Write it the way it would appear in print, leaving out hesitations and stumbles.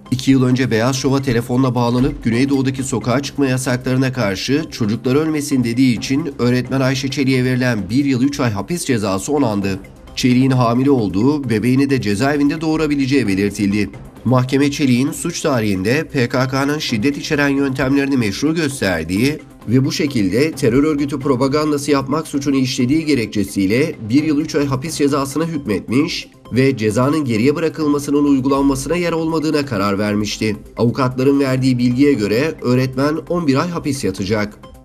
2 yıl önce Beyaz Şov'a telefonla bağlanıp Güneydoğu'daki sokağa çıkma yasaklarına karşı çocuklar ölmesin dediği için öğretmen Ayşe Çelik'e verilen 1 yıl 3 ay hapis cezası onandı. Çelik'in hamile olduğu, bebeğini de cezaevinde doğurabileceği belirtildi. Mahkeme Çelik'in suç tarihinde PKK'nın şiddet içeren yöntemlerini meşru gösterdiği ve bu şekilde terör örgütü propagandası yapmak suçunu işlediği gerekçesiyle 1 yıl 3 ay hapis cezasına hükmetmiş ve cezanın geriye bırakılmasının uygulanmasına yer olmadığına karar vermişti. Avukatların verdiği bilgiye göre öğretmen 11 ay hapis yatacak.